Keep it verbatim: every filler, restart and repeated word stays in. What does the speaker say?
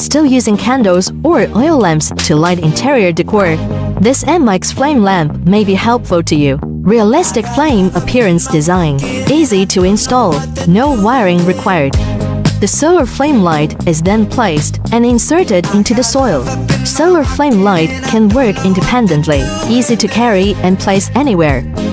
still using candles or oil lamps to light interior decor, this Anmeix flame lamp may be helpful to you. Realistic flame appearance design. Easy to install, no wiring required. The solar flame light is then placed and inserted into the soil. Solar flame light can work independently, easy to carry and place anywhere.